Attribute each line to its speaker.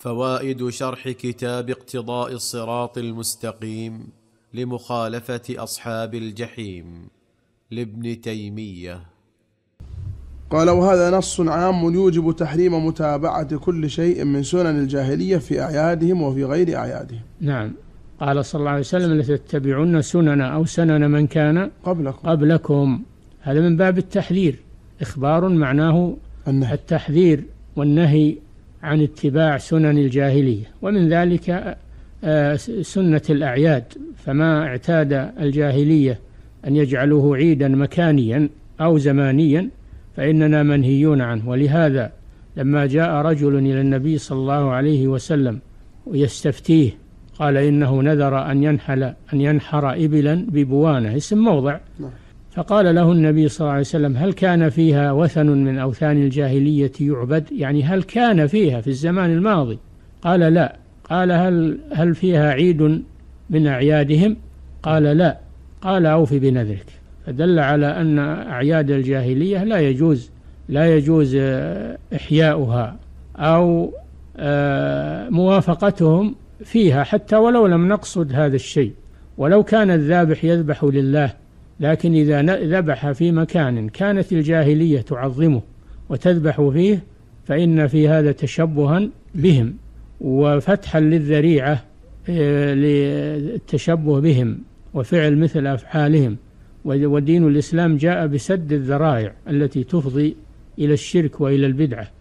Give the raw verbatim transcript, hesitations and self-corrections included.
Speaker 1: فوائد شرح كتاب اقتضاء الصراط المستقيم لمخالفة أصحاب الجحيم لابن تيمية.
Speaker 2: قال: وهذا نص عام يوجب تحريم متابعة كل شيء من سنن الجاهلية في أعيادهم وفي غير أعيادهم.
Speaker 3: نعم، قال صلى الله عليه وسلم: لتتبعن سنن أو سنن من كان قبلكم, قبلكم. هذا من باب التحذير، إخبار معناه النهي. التحذير والنهي عن اتباع سنن الجاهلية، ومن ذلك سنة الأعياد، فما اعتاد الجاهلية أن يجعلوه عيدا مكانيا أو زمانيا فإننا منهيون عنه. ولهذا لما جاء رجل إلى النبي صلى الله عليه وسلم ويستفتيه قال إنه نذر أن ينحل أن ينحر إبلا ببوانة، اسم موضع، فقال له النبي صلى الله عليه وسلم: هل كان فيها وثن من أوثان الجاهلية يعبد؟ يعني هل كان فيها في الزمان الماضي؟ قال: لا. قال: هل هل فيها عيد من أعيادهم؟ قال: لا. قال: أوف بنذرك. فدل على أن أعياد الجاهلية لا يجوز لا يجوز إحياؤها أو موافقتهم فيها، حتى ولو لم نقصد هذا الشيء، ولو كان الذابح يذبح لله، لكن إذا ذبح في مكان كانت الجاهلية تعظمه وتذبح فيه فإن في هذا تشبها بهم وفتحا للذريعة للتشبه بهم وفعل مثل أفعالهم. ودين الإسلام جاء بسد الذرائع التي تفضي إلى الشرك وإلى البدعة.